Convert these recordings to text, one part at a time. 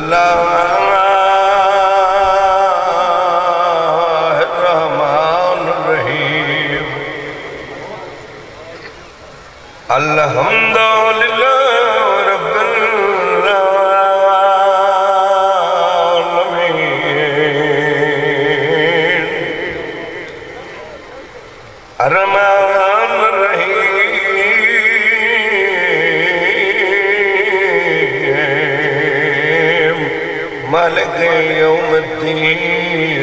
الرحمن الرحیم الحمدللہ رب العالمین الرحمن الرحیم مالک یوم الدین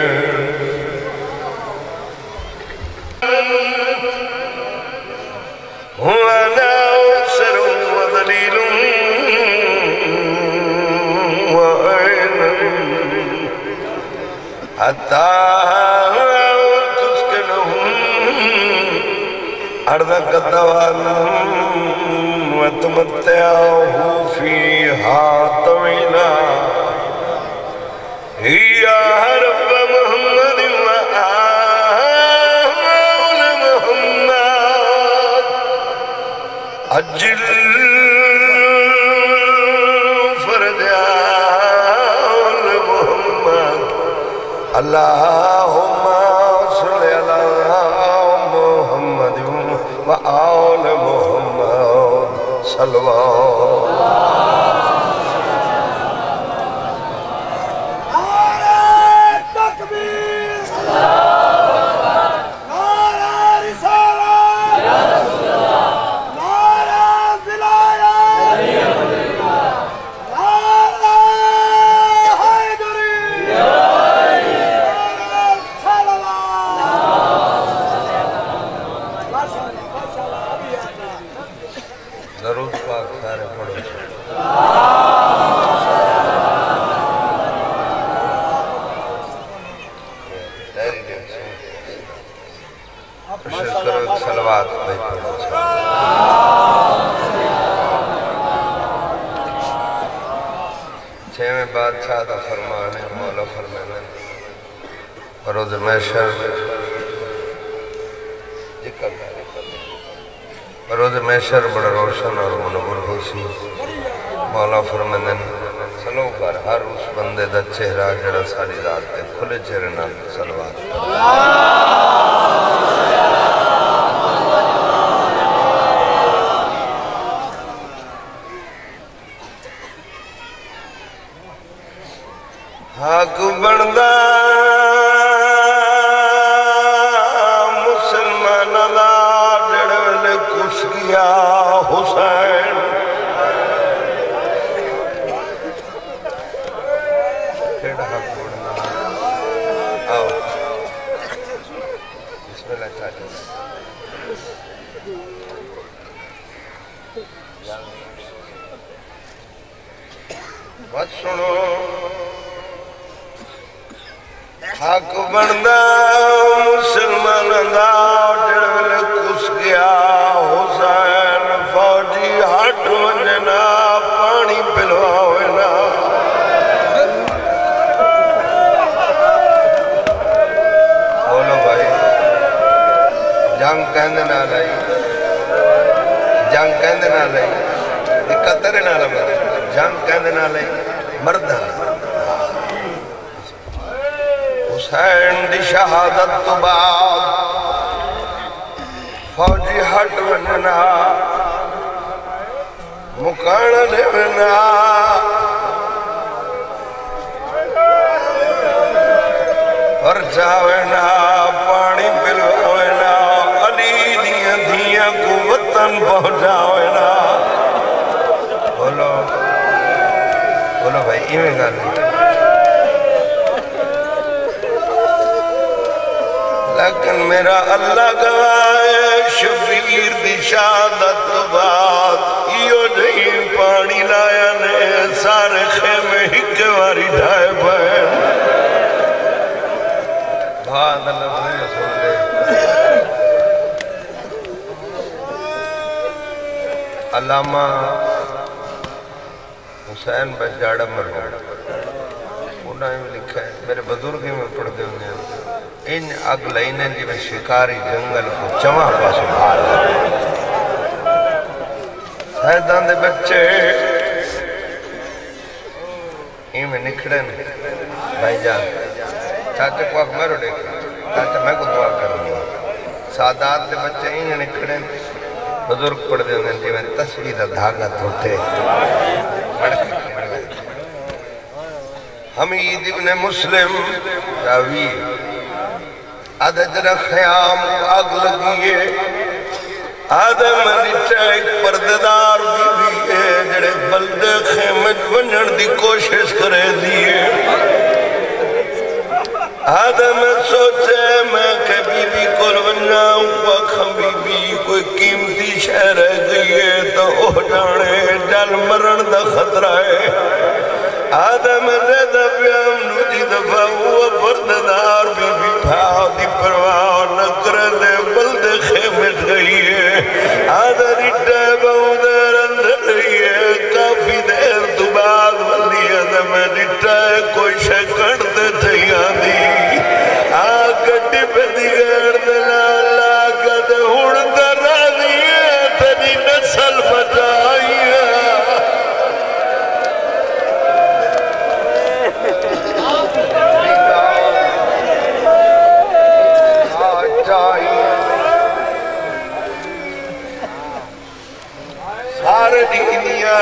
وانا أسر وذليل وعين حتى تسكنهم أرضك طوالا وتمتعه فيها طويلا يا رب محمد وآل محمد أجل فرج آل محمد اللهم صل على محمد وآل محمد صلوات درود پاک سارے پڑھو شکر صلوات نہیں پڑھو چھویں بادشاہ دا فرمان ہے مولا فرمانا روز محشر روز محشر بڑا روشن اور منور ہو سی مولا فرمندن سلو کر ہر اس بندے دا چہرہ جڑا ساری رات تے کھلے چہرے نال صلوات حق بندہ مسلمان دا جڑول کس گیا حسین کیڑا حق بندہ آؤ بسم اللہ چاہتے بات سنو حق بندہ مسلمان دا جڑول کس گیا حسین فوجی ہٹ ونجنا پانی پلواوینا بولو بھائی جنگ کہندے نہ لائی جنگ کہندے نہ لائی دقتر نہ لگا جنگ کہندے نہ لائی مردہ حسین دی شہادت تو بعد فوجی ہٹ وننا مکان لیونا پرچاوینا پانی پلواوینا علی دیاں دیاں کو وطن پہنچاوینا بولو بولو بھائی ایمیں گا نہیں لیکن میرا اللہ گوائے شبیر دی شہادت بعد ایو نہیں پانی لایا نے سارے خیمے ہکواری ڈھائے بہن بھاد اللہ بھائی سن لے علامہ حسین بجاڑا مرہوم انہوں نے لکھا ہے میرے بزرگی میں پڑھ دے انہیں ان اگلائنیں جی میں شکاری جنگل کو چمہ پاس بھار سیدان دے بچے این میں نکھڑن بھائی جان چاچے کو آکھ میرو دیکھا چاچے میں کو دعا کروں گا سادات دے بچے این نکھڑن بزرگ پڑھ دے انہیں جی میں تصویر دھاگا دھوٹے حمید ابن مسلم راوی آدھجر خیام آگ لگیے آدھے ملیچہ ایک پرددار بی ہے جڑے بلد خیمت ونجن دی کوشش کرے دیئے آدھے میں سوچے میں کہ بی بی کو ونجاؤں وقم بی بی کوئی قیمتی شہر ہے گئی ہے تو اوہ جانے جل مرن دا خطرہ ہے آدھے میں زیدہ پیام نوٹی دفعہ ہوا پرددار بی بی بھاؤ دی پرواہ نہ کرنے بلد خیمت گئی ہے آدھے ریٹے بہودر اندر گئی ہے کافی دیر تو بعد ولی آدھے میں ریٹے کوئی شکڑ دے چاہیاں دی آگٹی پہ دیگر دلالا کدھے ہڑتا راضی ہے تنی نسل بچائی ہے سارے دینیاں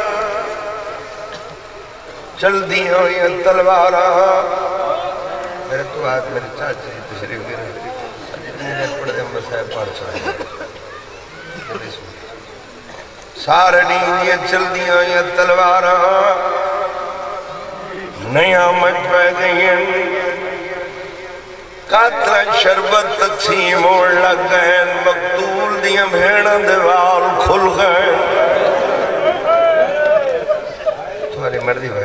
چل دیا ہوئی تلوارا میرے تو آج میرے چاچے تشریف گرے جتنی دیر پڑھ دے مسائب پڑھ چاہے سارے دینیاں چل دیا ہوئی تلوارا نیا مجھ پہ گئی قاتل شربت تقسیم اور لگ گئے مقتول دیا بھیڑا دیوال کھل گئے تمہاری مردی بھائی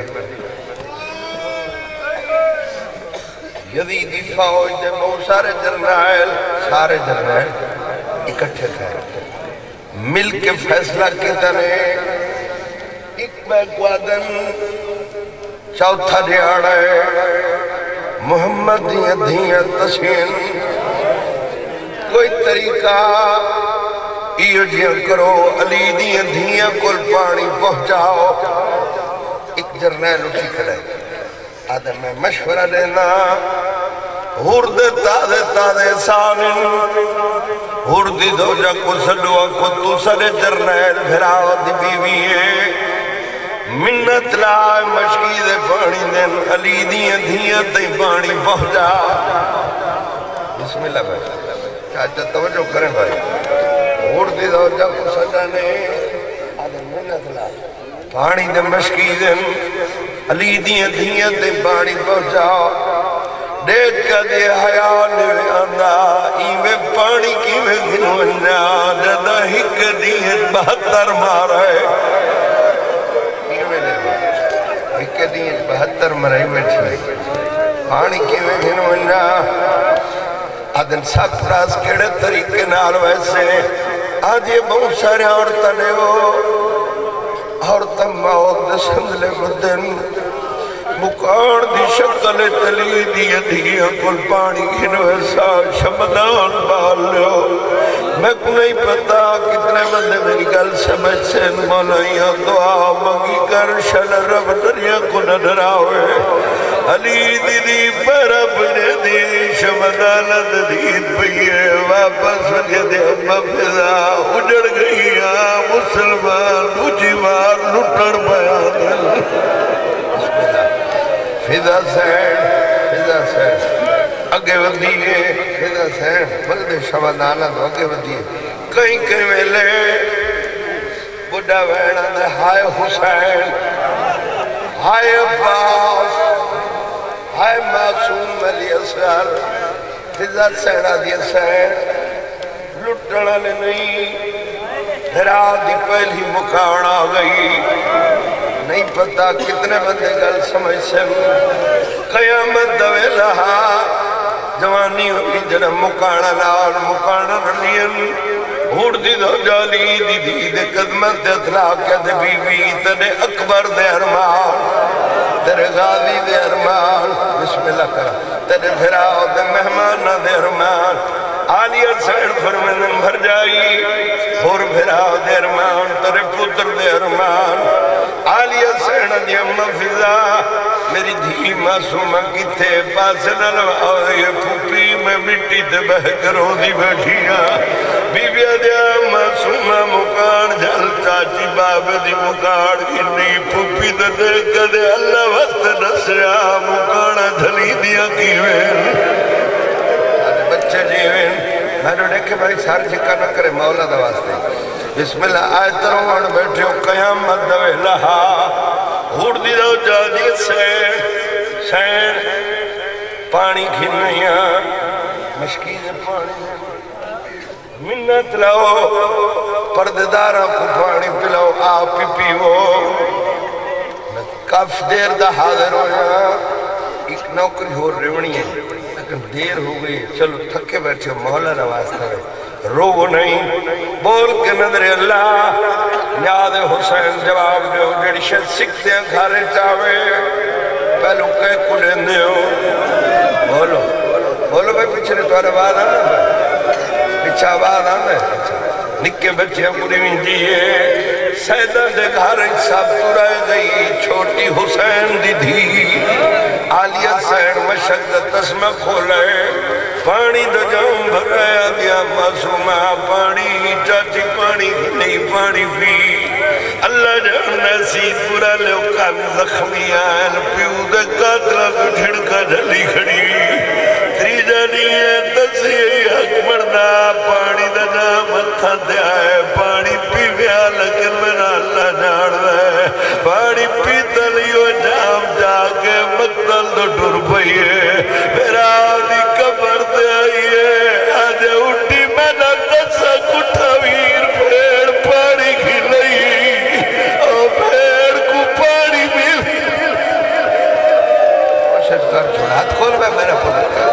یزیدی فوج دے بہت سارے جرنائل اکٹھے تھے مل کے فیصلہ کیتا نے ایک بیک وادن چوتھا دیاڑا ہے محمد دیاں تسین کوئی طریقہ ایو جیاں کرو علی دیاں کل پانی پہنچاؤ ایک جرنیل اٹھی کھڑے آدھے میں مشورہ دینا ہرد تادے سانن ہردی دو جا کو سڈوا کو تو سڑے جرنیل بھراو دی بیوی ہے منت لائے مشکی دے پانی دن علی دیاں تے پانی پہنچا بسم اللہ بھائی چاچا توجہ کریں بھائی ہردی دو جا کو سڈانے آدھے منت لائے پانی دے مشکی دن علی دیاں تے پانی پہنچا دیکھ کا دے حیال میں آندہ ایوے پانی کی میں گنونا جدہ ہک دیت 72 مارا ہے ایوے لے ہک دیت 72 مرائی بیٹھی پانی کی میں گنونا آدھن ساتھ راز کیڑے طریقے نال ویسے آج یہ بہت سارے عورتہ لے ہو عورتہ موت دے سندلے مدن مکار دی شکل تلی دیاں کل پانی گھنو ایسا شمدان بال لو میں کو نہیں پتا کتنے بندے میری گل سمجھ سے مولائیاں دعا مانگی کر شل رب دریا کو نہ ڈراوے علی دی پر اپنے دی شمدانت دید پئیے واپس وجہ امہ فضا اجڑ گئیاں مسلمان مجیوار لٹر بیان فضا سین اگے ودیئے فضا سین بلد شمدانت اگے ودیئے کہیں ویلے بڑھا ویڑا دے ہائے حسین ہائے عباس ہائے معصوم علی اسرار فضا سین آدھی سین لٹڑا لے نہیں دھرا دی پہلی مکانا گئی نہیں پتا کتنے بندے گل سمجھ سے قیامت دوے لہا جوانی ہوئی جنہ مکانا نال مکانا رلین ہوڑ دی دو جالی دی دے قدمت دے اطلاق دے بی بی تنے اکبر دے ارمان تیرے غازی دے ارمان بسم اللہ کرا تیرے بھراؤ دے مہمانہ دے ارمان آلیہ سیڑ فرمنن بھر جائی اور بھراؤ دے ارمان تیرے پتر دے ارمان آلیہ سیڑ دی امہ فضا میری دھی معصومہ کی تھے پاس نہ لو یہ پھوپی میں مٹی دے بہ کرو دی بیٹھیا بی بی دیا معصومہ مکان جل چاچی باب دی مکان گنی پھوپی دے دیکھ دے اللہ وقت نسیا مکانا جھلی دیا کیویں بچے جیویں میں نے دیکھے بھائی سار جکا نہ کرے مولا دواستے بسم اللہ آیت روان بیٹھے ہو قیامت دوے لہا گھوڑ دی دو جا دی سین پانی کھنیاں مشکیز پانی منت لاؤ پرددارہ کو پانی پلاؤ آپ پیو کاف دیر دا حاضر ہویا ایک نوکری ہو ریونی ہے لیکن دیر ہو گئی چلو تھکے بیٹھے ہو مولا نواستا ہے رو نہیں بول کے نظر اللہ نیاد حسین جواب دیو جڑی شد سکتے ہیں گھارے چاہوے پہلو کہے کلیں دیو بولو بھائی پیچھے توڑے بعد آنا پیچھا بعد آنا نکے بچے پوری میں دیئے سیدہ دے گھارے سب تو رہ گئی چھوٹی حسین دی دھی آلیہ سین مشکد تسمہ کھولے پانی دو جام بھرایا گیا معصومہ پانی چاچی پانی نہیں پانی پی اللہ جان نسی پورا لوکان زخمیان پیو دے قاتلہ کو جھڑکا جھلی کھڑی تری جانی ہے تسی حق مردہ پانی دو جام اتھا دے آئے پانی پی بیا لیکن میرا اللہ جان دے پانی پی تلیو جام جا کے مقتل دو ڈر پئیے میرا آدھی کبر دے آئیے آجے اٹھی میں نہ تسا کٹھا ویر پھیڑ پانی کھلئی اور پھیڑ کو پانی مل کوشش کر چھوڑا ہاتھ کھول میں میرا پڑھا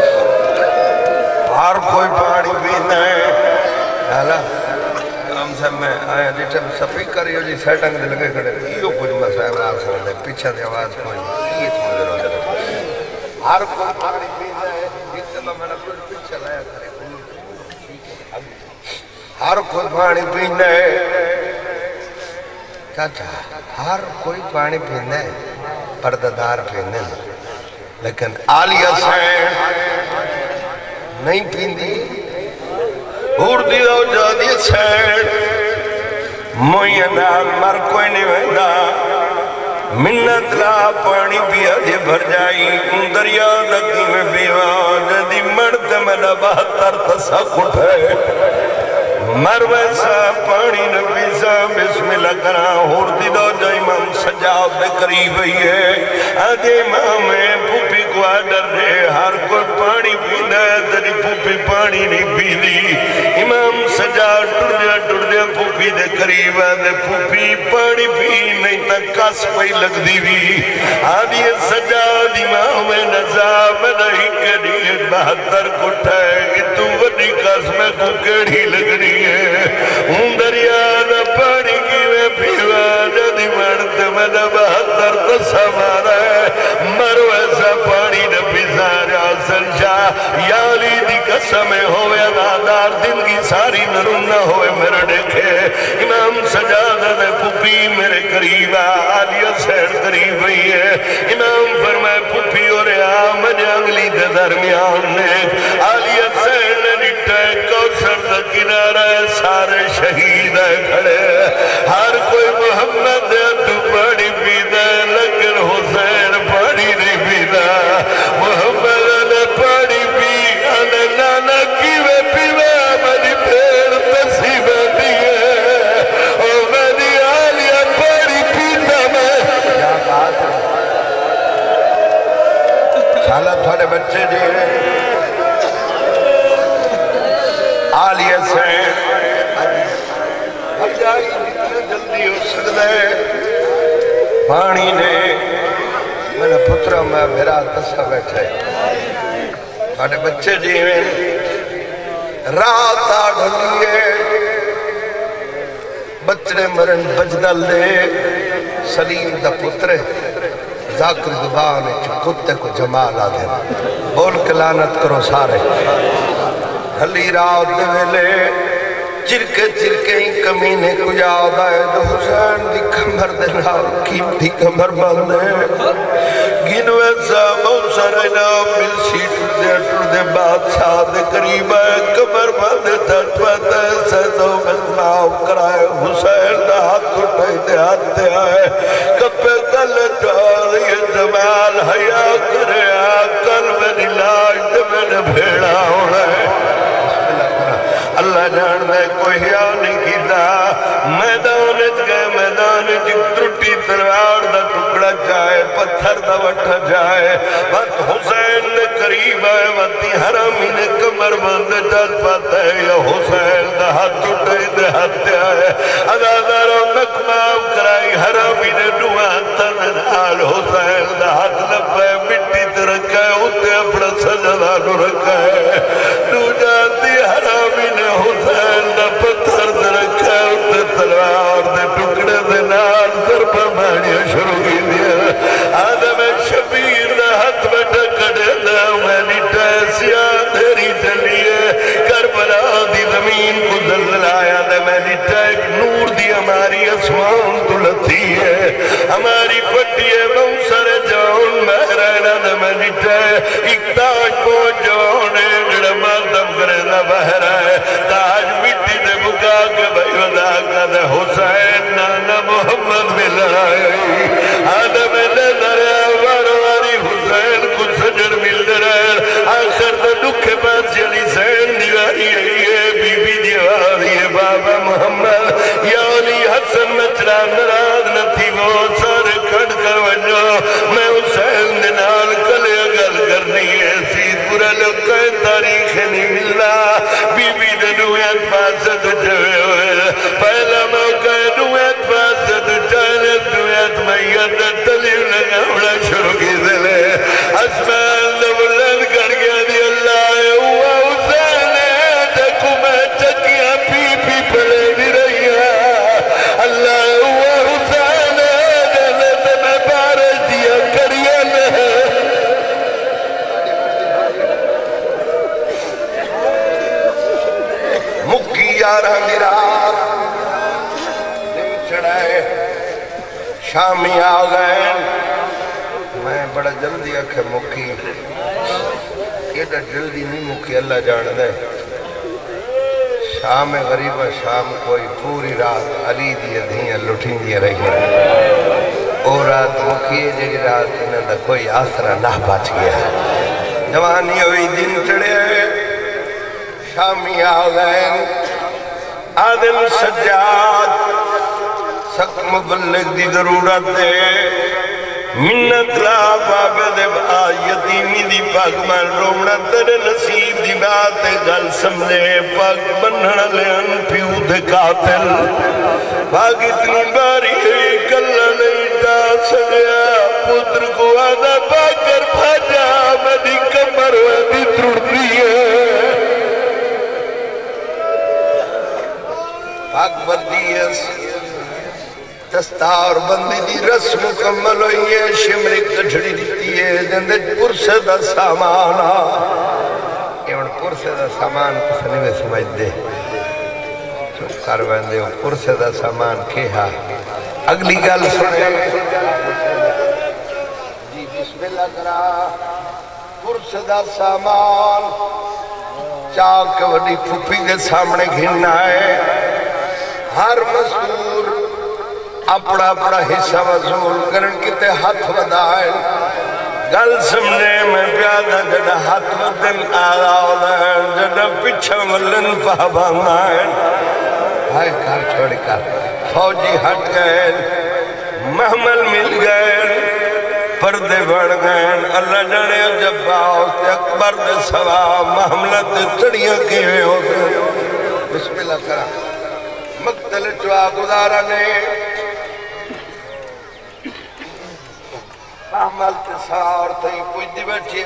ہر کوئی پانی پینا ہے حالا ہم سب میں آیا جیٹے سپی کری ہو جی سیٹنگ دے لگے کھڑے یہ کچھ مسائل آسا ہے پیچھا دی آواز کوئی یہ سمجھ رہا ہے ہر کوئی پانی پینا ہے جیتے میں نے کچھ پیچھا لایا کرے ہر کوئی پانی پینا ہے چاچا ہر کوئی پانی پینا ہے پرددار پینا ہے لیکن آلیہ سین نہیں پیندی اردی دو جادی سین موینال مر کوئی نہیں ویندہ منت لا پانی پیا دے بھر جائی دریا دکی میں بیوان جدی مرد میں نباتر تسا کھٹے مر ویسا پانی نبیسا بسم اللہ کرا اردی دو جو امام سجاد دے قریب ہے آدھے امام پوپی کو آڈر رہے ہر کوئی پانی پینا ہے تری پوپی پانی نہیں پی دی امام سجاد ٹر دیا پوپی دے قریب آدھے پوپی پانی پی نہیں تا کس پئی لگ دی بھی آدھے سجاد امام نظام نہیں کری 72 کٹھائے کہ تو ودی کس میں کو کڑی لگ رہی ہے دریا دا پانی کی میں پیوا جدی مرد میں 72 تسا مارا ہے مر ویسا پانی نبی سارا سنشاہ یا علی دی قسم ہوئے ادادار دن کی ساری نرم نہ ہوئے میرے دیکھے امام سجادہ دے پوپی میرے قریب آلیہ سین قریب ہوئی ہے امام فرمائے پوپی اور آمن انگلی دے درمیان نے آلیہ سین نے نٹھے کوثر دا کنارہ سارے شہید ہے کھڑے ہر کوئی محمد دے تو پڑی پیدا لیکن حسین پڑی نہیں پیدا محمد نے پڑی پی آنے نانا کیوے پیوے منی پھر تسی بیٹی ہے اور منی آلیہ پڑی پیتا میں کیا بات ہے سالہ تھوڑے بچے جی آلیہ سین اب جائی جتنے جلدی ہو سکتا ہے پانی نے میں نے پترہ میں میرا تسا بیٹھے تھوڑے بچے جی میں رات آڈھلیے بچڑے مرن بجدل دے سلیم دا پترے ذاکر زبان کتے کو جمال آدھے بول کے لعنت کرو سارے ہلی رات دے ویلے چرکے ہی کمینے کو یاد آئے تو حسین دی کمر دے نال قیمتی کمر باندھے گنوے صاحب بہت سارے نام مل سی ٹوٹ دے بادشاہ دے قریب ہے کمر باندھے تھٹ پاتا ہے سیدوں میں معاف کرائے حسین دا ہاتھ اٹھائی دے ہاتھ دے آئے کپے کل چاہی جمال حیاء کرے آکل میری لاش دے میں نے بھیڑا ہونا ہے اللہ جان دے کوئی حیاء نہیں کیتا میدان گئے میدان ترٹی تلوار دا ٹکڑا جائے پتھر دا وٹھا جائے وقت حسین نے قریب آئے وقتی حرامی نے کمر بند جات پاتا ہے یا حسین دا ہاتھ اٹھائی دے ہاتھ آئے اداداروں مکمام کرائی حرامی نے نوان تنال حسین دا ہاتھ لپے مٹی ترکھا ہے اتے اپنا سجدانو رکھا ہے نو جاتی حرامی نے حسین دا پتھر درکھا ہے اتے تلوار دے ٹکڑے دے نال ضربہ مانیا شروع کی دیا آدم شبیر دا ہاتھ میں ٹکڑے دا میں نیٹا سیاہ دھری چلیے کربلا دی زمین کو زلزلایا دا میں نیٹا ایک نور دی ہماری اسمان تلتی ہے ہماری پٹی ہے بہت جون مہرانہ دا میں نیٹا ایک تاج کو جون جڑا مردم کرے دا بہرہ ہے تاج مٹی دے بکا کے بھائی ودا کا دے حسین نانا محمد میں لڑائی آدم نظر واری حسین کو سجر مل رہے آخر تو دکھے پاس جلی سین دیواری ہے بی بی دیواری ہے بابا محمد یعنی حسن مچرا نراز نہ تھی وہ سارے کھڑ کر وجہ میں حسین دنال کلے گل کرنی ہے سید پورا لکھے تاریخ نہیں ملا بی بی دنویت پاسد جوے ہوئے پہلا موقع دنویت پاسد چاہنے دنویت میت تلیو لگاوڑا شروع کی دلے اسمان دولن کر گیا دی اللہ ہوا حسین دکھو میں چکیاں پی پی پلے دی رہی ہے اللہ ہوا حسین دلت میں بارش دیا کریے میں مکی یارہ گرار دن چڑھائے شامی آگئے میں بڑا جلدی آکھے مکی یہ تو جلدی نہیں مکی اللہ جان دے شام غریبہ شام کوئی پوری رات علی دی دھیاں لٹھیں دی رہی او رات مکی جگہ رات انہوں نے کوئی آسرہ نہ بچ گیا جوانی ہوئی دن چڑھے شامی آگئے عادل سجاد سک مبلغ دی ضرورت ہے منت لا بابے دے با یتیمی دی پاک من رومنا تیرے نصیب دی بات گل سمجھے پاک بننا لین پیو دے قاتل پاک اتنی باری ہے کلہ نہیں تا سگیا پتر کو آدھا پاکر بھاجا مدی کمر ودی ترڑتی ہے پاک بدیس دستار بندی دی رسم مکمل ہوئی ہے شمری کٹھڑی دیتی ہے جندے پرسے دا سامانا ایون پرسے دا سامان کسنے میں سمجھ دے چوک کر بندے ہو پرسے دا سامان کہا اگلی گل سنے جی بسم اللہ کرا پرسے دا سامان چاک وڈی پھوپی دے سامنے گھننا ہے ہر مزدور اپنا اپنا حصہ وصول کرن کتے ہاتھ ودائیں گل سمجھے میں پیادہ جڑا ہاتھ ودن آدھائیں جڑا پچھا ملن پابانائیں بھائی کار چھوڑی کار فوجی ہٹ گئے محمل مل گئے پردے بڑھ گئے اللہ جڑے جب آؤستے اکبر دے سوا محملت چڑیاں کیوے ہو گئے بسم اللہ کرا مقتل چوا گزارا نے محمل تسار تھی کوئی دی بچے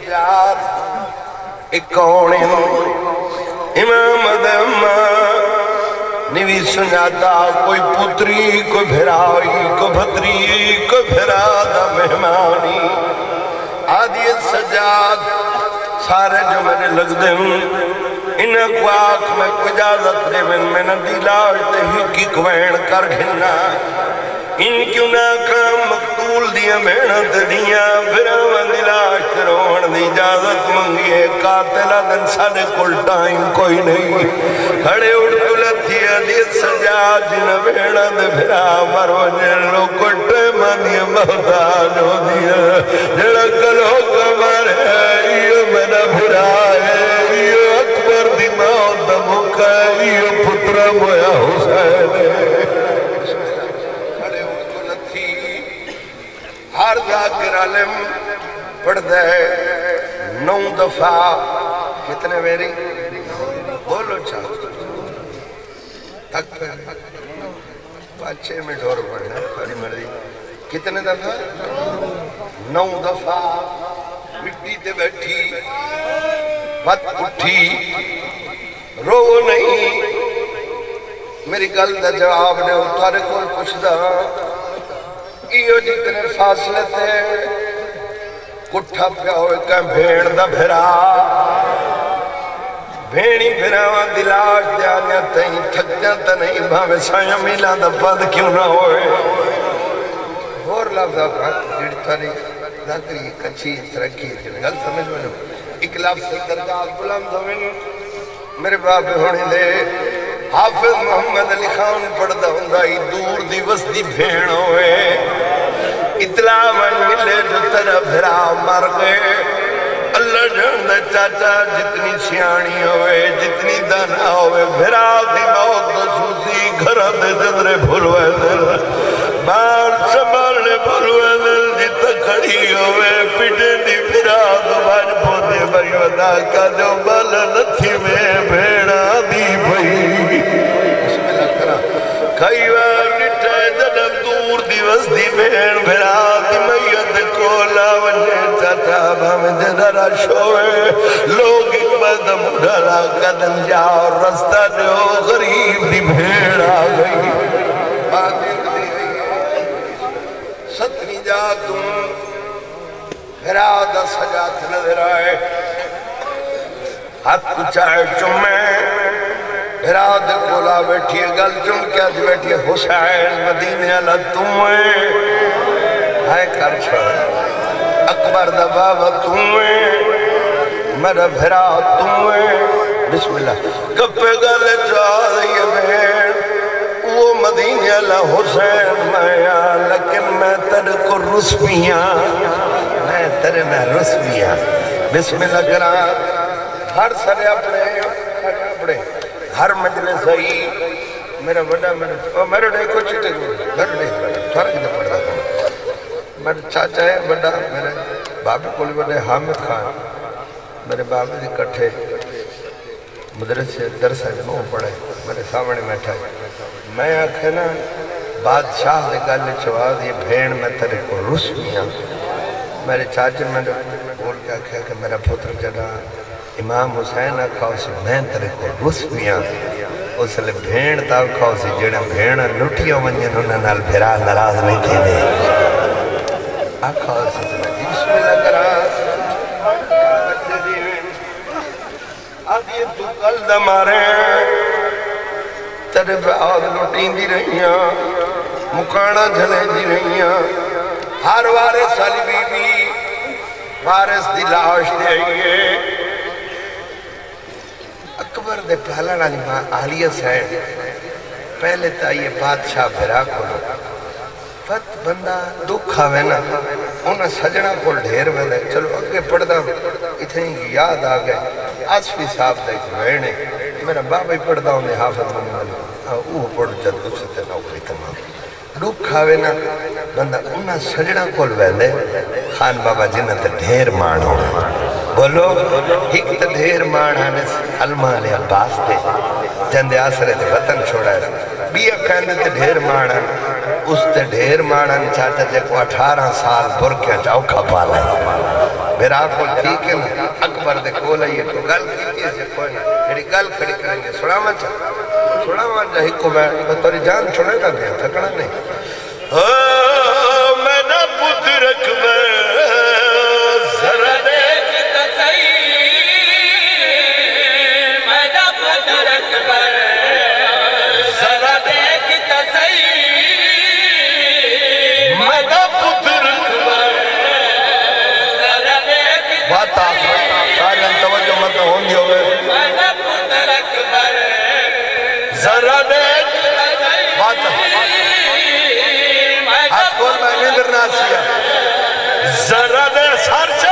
سجاد ایک کون امام دمہ نوی سناتا کوئی پتری کوئی بھرائی کوئی بھتری کوئی بھرادا مہمانی آدھی سجاد سارے جو میں نے لگ دے ہوں انہاں کو آنکھ میں کو اجازت دے میں ندی لاڑتے ہی کی کوین کر گھنا ان کیوں ناکام مقتول دیا محنت دیا پھراوان دلاش روان دی اجازت منگیے قاتلہ دن ساڑے کل ٹائم کوئی نہیں کھڑے اڑتو لتھی علیت سجا جن محنت پھرا مرو جلو کٹے مانیے محتاج ہو دیا جڑکل ہو کمارے یہ میرا پھرا ہے یہ اکبر دی موت مکہ یہ پترہ مویا حسین ہے ہر ذاکر علم پڑھ دے 9 دفعہ کتنے میری بولو چاہتا تک پہلے 5-6 منٹ اور پڑھنا پہلی مرضی کتنے دفعہ 9 دفعہ مٹی تے بیٹھی بات اٹھی رو نہیں میری گل دا جواب نے اتارے کول پوچھ دا ایو جتنے فاصلے تھے کٹھا پیا ہوئے کہ بھیڑ دا بھرا بھیڑی بھراوان دلاش دیانیا تہیں تھک جاتا نہیں بھاوے سائیں میلہ دا پد کیوں نہ ہوئے اور لفظ آقا جڑ تھاری ذاکری کچھی ترقی گل سمجھ میں لو ایک لفظ درگاہ بلند ہوئے میرے باپ ہونے دے حافظ محمد علی خان پڑھتا ہوں گا دور دی وسطی بھیڑ ہوئے اطلاع من ملے جو ترہ بھرا مر گئے اللہ جاندہ چاچا جتنی سیانی ہوئے جتنی دانا ہوئے بھرا دی موت خصوصی گھرہ دے جدرے بھولوے دل بار سنبھالنے بھولوے دل جتا کھڑی ہوئے پیٹے دی بھرا دو باج پوندے بھائی ودا کا جو بل نتھی میں بھیڑا دی بھائی کئی بار نٹھے جنم دور دیوس دی بھیڑ بھیڑا دی میت کولا وجہ چاچا بھامن جنرہ شوئے لوگ ایک بدم اڑھلا قدم جاؤ رستہ جو غریب دی بھیڑ آ گئی باتیں دی گئی ستنی جا تم بھیڑا دا سجات نظر آئے ہاتھ کچھائے چمیں بھراد کولا بیٹھئے گل چم کیا دی بیٹھئے حسین مدینہ اللہ تمہیں ہے کر چھوڑ اکبر دا بابا تمہیں میرا بھراد تمہیں بسم اللہ کپے گلے چاہ دیا بہن وہ مدینہ اللہ حسین مایا لیکن میں تیرے کو رسمیاں میں تیرے میں رسمیاں بسم اللہ کرا ہر سرے اپنے ہر مجلس آئی میرا بڑا میرے ڈے کو چیٹے گئے گھر ڈے تھوڑا کدھے پڑھ رہا میرے چاچا ہے بڑا میرے بابی کولی بڑے حامد خان میرے بابی دی کٹھے مدرس سے درس ہے وہ پڑھے میرے سامنے بیٹھا ہے میں آنکھیں نا بادشاہ دے گالے چواز یہ بھین میں تیرے کو رسمیاں میرے چاچے میں بول کے آنکھیں کہ میرا پتر جڑا امام حسین آکھاؤ سی میں تیرے کو رسمیاں اس لئے بھین تاو کھاؤ سی جڑا بھین لٹھیوں منجن انہاں نال بھرا نراز نہیں تھے دے آکھاؤ سی بسم اللہ کرا آدھی تو کل دمارے تیرے پہ آدھ لٹین دی رہیاں مکانا جھلے دی رہیاں ہر وارث علی بی بی وارث دی لاش دے آئیے اکبر دے پہلا نالی ماں آلیہ سین پہلے تا یہ بادشاہ بھرا کھولو فت بندہ دکھا وینا انہاں سجنہ کو ڈھیر وینے چلو اگے پڑھ دا اتنی یاد آگئے آسفی صاحب دے وینے میرا بابا ہی پڑھ دا انہیں حافظ منی والی اوہ پڑھ جد دوسرے نوکری تمام دکھا وینا بندہ انہاں سجنہ کو وینے خان بابا جنہ تے ڈھیر مانو بولو ایک تے ڈھیر مانانے علمان عباس تے جندے آسرے تے وطن چھوڑا ہے بیا کہنے تے ڈھیر مانانے اس تے ڈھیر مانانے چاہتا جے کو 18 سال برکیاں چاوکھا پالا ہے میرا کو ٹھیک ہے اکبر دے کولا یہ تو گل کیتی ہے کوئی نہ میری گل کھڑی کریں گے سنا من چاہ ہی کو میں توری جان چھوڑے گا بھی تھکڑا نہیں میں نہ پوت رکھ میں ذرا دیکھ تصیر میں ذرا دیکھ بات ہاتھ کھول میں نیندر ناسیا ذرا دے سارچا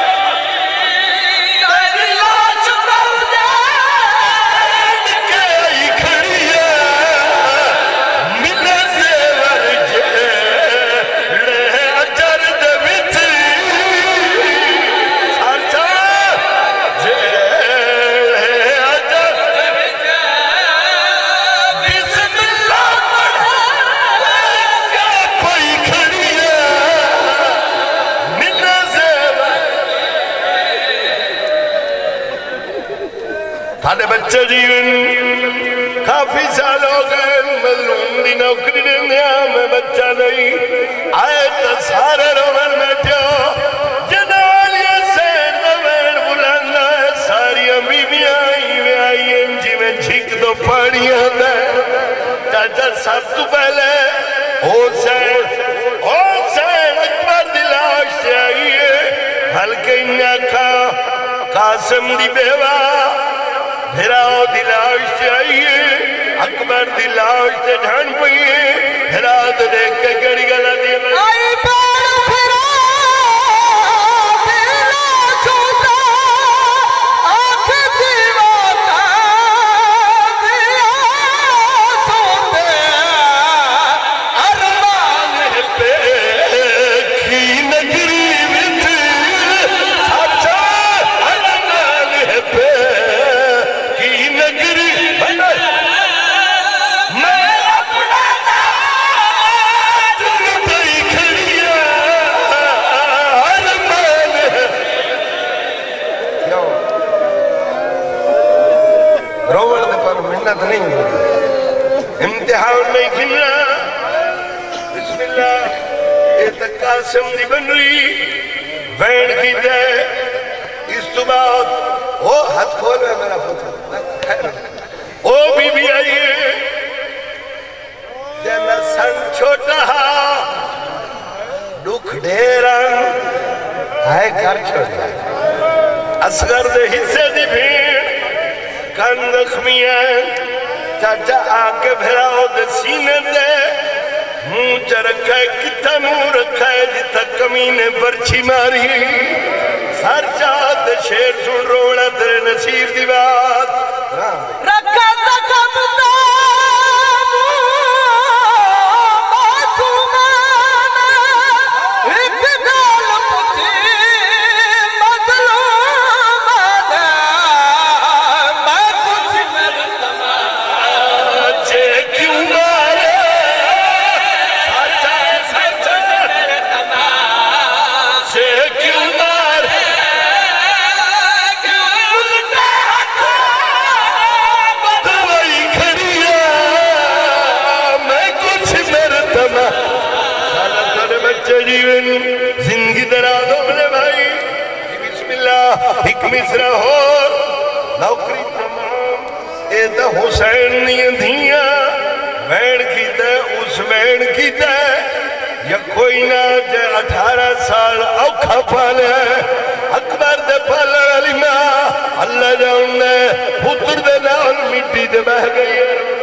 تھانے بچے جیون کافی سال ہو گئے مظلوم دی نوکری دنیا میں بچہ نہیں آئے تا سارے رومن میں پیو جنالی سین رومن بلانا ہے ساری امیمی آئی ہیں جی میں جھک دو پڑیاں دے چاچا سب تو پہلے حسین اکبر دلاش سے آئیے ہلکے انہا کھا قاسم دی بیوہ بھراؤ دلاش سے آئیے اکبر دلاش سے ڈھن پئیے بھراؤ تو دیکھ کے گڑی گلا دیا آئی پیر بھراؤ دلاش ہوتا آنکھ دیواتا دیا سوتے ارمان پہ کی نگری وچ سچا ارمان پہ نہیں امتحان نہیں کھلنا بسم اللہ اے تک قاسم دی بن رہی وین کی دے اس تو بعد وہ ہاتھ کھول ہے میرا پتر وہ بی آئیے جینا سن چھوٹا دکھ ڈھیران ہے کر چھوٹا اصغر دے حصے دی بھیڑ کن زخمیاں چاچا آگے بھراؤ دے سینے دے منہ چا رکھا ہے کتا منہ رکھا ہے جتا کمینے برچی ماری سر چاہت شیر سن روڑا تیرے نصیب دی بات رکھا تکا بتا زندگی دراز ہو لے بھائی بسم اللہ ایک مصرہ ہو نوکری تمام اے دا حسین نہیں دھیاں وین کی دے اس وین کی دے یا کوئی نہ جے 18 سال اوکھا پالے اکبر دے پالے علی ماں اللہ جاؤں نے پتر دے نال مٹی دے بہ گئی